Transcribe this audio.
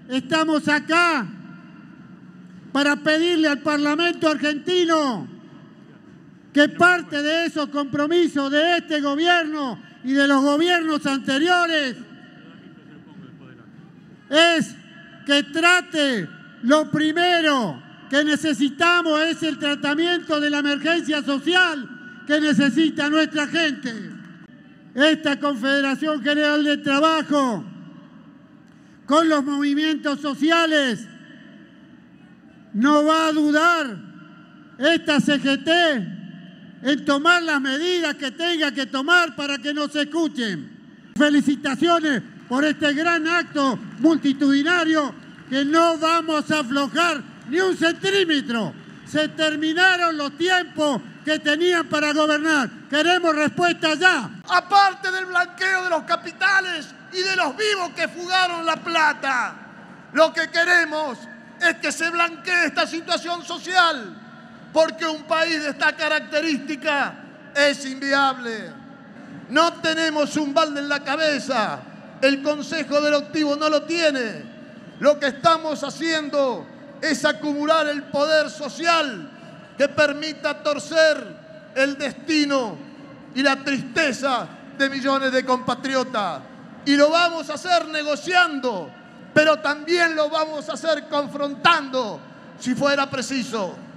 estamos acá para pedirle al Parlamento argentino que parte de esos compromisos de este gobierno y de los gobiernos anteriores es que trate lo primero que necesitamos, es el tratamiento de la emergencia social que necesita nuestra gente. Esta Confederación General de Trabajo, con los movimientos sociales, no va a dudar esta CGT en tomar las medidas que tenga que tomar para que nos escuchen. Felicitaciones por este gran acto multitudinario que no vamos a aflojar ni un centímetro. Se terminaron los tiempos que tenían para gobernar. Queremos respuesta ya. Aparte del blanqueo de los capitales y de los vivos que fugaron la plata, lo que queremos es que se blanquee esta situación social, porque un país de esta característica es inviable. No tenemos un balde en la cabeza, el Consejo Directivo no lo tiene. Lo que estamos haciendo es acumular el poder social que permita torcer el destino y la tristeza de millones de compatriotas. Y lo vamos a hacer negociando, pero también lo vamos a hacer confrontando si fuera preciso.